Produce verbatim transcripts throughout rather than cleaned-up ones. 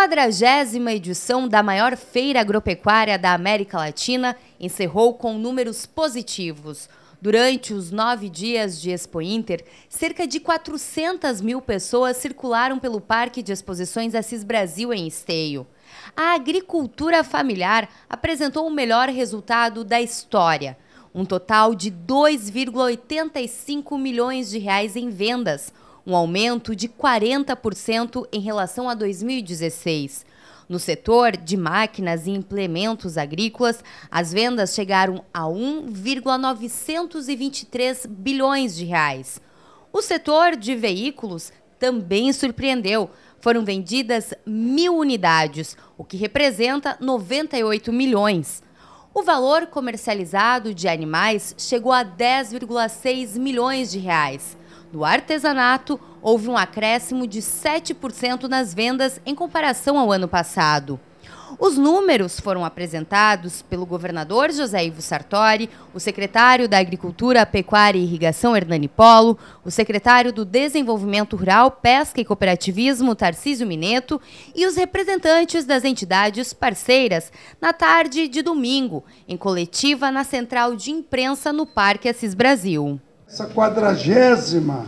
quadragésima edição da maior feira agropecuária da América Latina encerrou com números positivos. Durante os nove dias de Expo Inter, cerca de quatrocentas mil pessoas circularam pelo Parque de Exposições Assis Brasil em Esteio. A agricultura familiar apresentou o melhor resultado da história, um total de dois vírgula oitenta e cinco milhões de reais em vendas, um aumento de quarenta por cento em relação a dois mil e dezesseis. No setor de máquinas e implementos agrícolas, as vendas chegaram a um vírgula novecentos e vinte e três bilhões de reais. O setor de veículos também surpreendeu. Foram vendidas mil unidades, o que representa noventa e oito milhões. O valor comercializado de animais chegou a dez vírgula seis milhões de reais. No artesanato, houve um acréscimo de sete por cento nas vendas em comparação ao ano passado. Os números foram apresentados pelo governador José Ivo Sartori, o secretário da Agricultura, Pecuária e Irrigação, Hernani Polo, o secretário do Desenvolvimento Rural, Pesca e Cooperativismo, Tarcísio Mineto, e os representantes das entidades parceiras na tarde de domingo, em coletiva na Central de Imprensa no Parque Assis Brasil. Essa quadragésima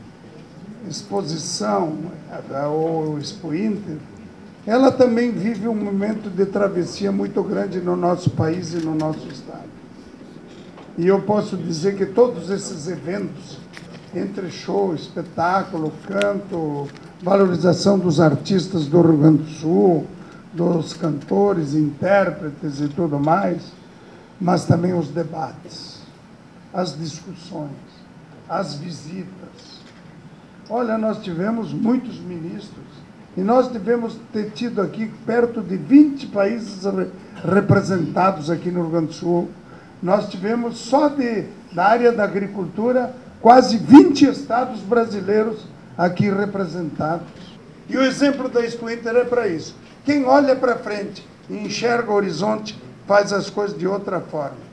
exposição, ou Expo Inter, ela também vive um momento de travessia muito grande no nosso país e no nosso estado. E eu posso dizer que todos esses eventos, entre show, espetáculo, canto, valorização dos artistas do Rio Grande do Sul, dos cantores, intérpretes e tudo mais, mas também os debates, as discussões, as visitas. Olha, nós tivemos muitos ministros e nós devemos ter tido aqui perto de vinte países representados aqui no Rio Grande do Sul. Nós tivemos só de, da área da agricultura quase vinte estados brasileiros aqui representados. E o exemplo da Expo Inter é para isso. Quem olha para frente e enxerga o horizonte faz as coisas de outra forma.